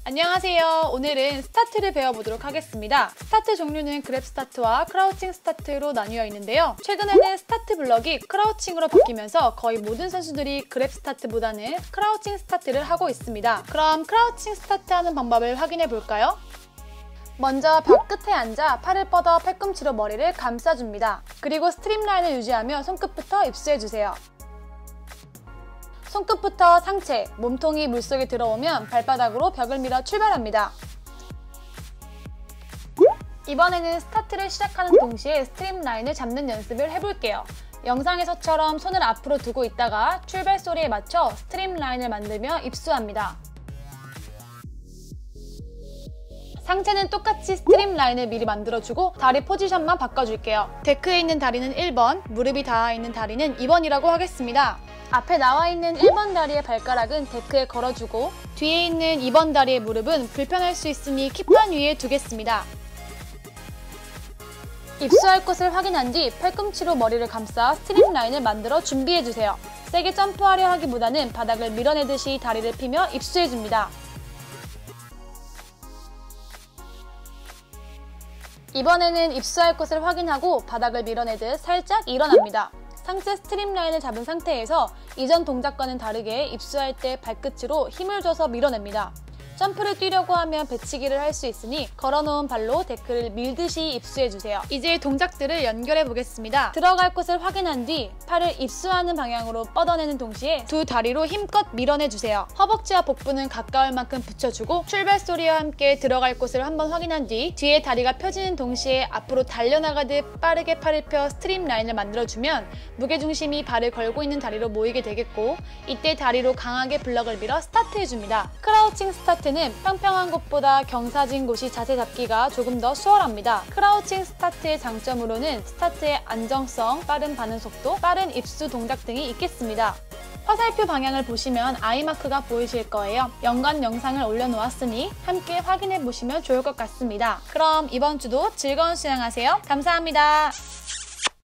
안녕하세요. 오늘은 스타트를 배워보도록 하겠습니다. 스타트 종류는 그랩 스타트와 크라우칭 스타트로 나뉘어 있는데요. 최근에는 스타트 블럭이 크라우칭으로 바뀌면서 거의 모든 선수들이 그랩 스타트보다는 크라우칭 스타트를 하고 있습니다. 그럼 크라우칭 스타트 하는 방법을 확인해 볼까요? 먼저 발끝에 앉아 팔을 뻗어 팔꿈치로 머리를 감싸줍니다. 그리고 스트림라인을 유지하며 손끝부터 입수해주세요. 손끝부터 상체, 몸통이 물속에 들어오면 발바닥으로 벽을 밀어 출발합니다. 이번에는 스타트를 시작하는 동시에 스트림라인을 잡는 연습을 해볼게요. 영상에서처럼 손을 앞으로 두고 있다가 출발 소리에 맞춰 스트림라인을 만들며 입수합니다. 상체는 똑같이 스트림라인을 미리 만들어주고 다리 포지션만 바꿔줄게요. 데크에 있는 다리는 1번, 무릎이 닿아 있는 다리는 2번이라고 하겠습니다. 앞에 나와 있는 1번 다리의 발가락은 데크에 걸어주고 뒤에 있는 2번 다리의 무릎은 불편할 수 있으니 킥판 위에 두겠습니다. 입수할 곳을 확인한 뒤 팔꿈치로 머리를 감싸 스트림라인을 만들어 준비해주세요. 세게 점프하려 하기보다는 바닥을 밀어내듯이 다리를 펴며 입수해줍니다. 이번에는 입수할 곳을 확인하고 바닥을 밀어내듯 살짝 일어납니다. 상체 스트림라인을 잡은 상태에서 이전 동작과는 다르게 입수할 때 발끝으로 힘을 줘서 밀어냅니다. 점프를 뛰려고 하면 배치기를 할 수 있으니 걸어놓은 발로 데크를 밀듯이 입수해주세요. 이제 동작들을 연결해 보겠습니다. 들어갈 곳을 확인한 뒤 팔을 입수하는 방향으로 뻗어내는 동시에 두 다리로 힘껏 밀어내주세요. 허벅지와 복부는 가까울 만큼 붙여주고 출발 소리와 함께 들어갈 곳을 한번 확인한 뒤 뒤에 다리가 펴지는 동시에 앞으로 달려나가듯 빠르게 팔을 펴 스트림 라인을 만들어주면 무게중심이 발을 걸고 있는 다리로 모이게 되겠고 이때 다리로 강하게 블럭을 밀어 스타트해줍니다. 크라우칭 스타트 는 평평한 곳보다 경사진 곳이 자세 잡기가 조금 더 수월합니다. 크라우칭 스타트의 장점으로는 스타트의 안정성, 빠른 반응 속도, 빠른 입수 동작 등이 있겠습니다. 화살표 방향을 보시면 아이마크가 보이실 거예요. 연관 영상을 올려놓았으니 함께 확인해 보시면 좋을 것 같습니다. 그럼 이번 주도 즐거운 수영하세요. 감사합니다.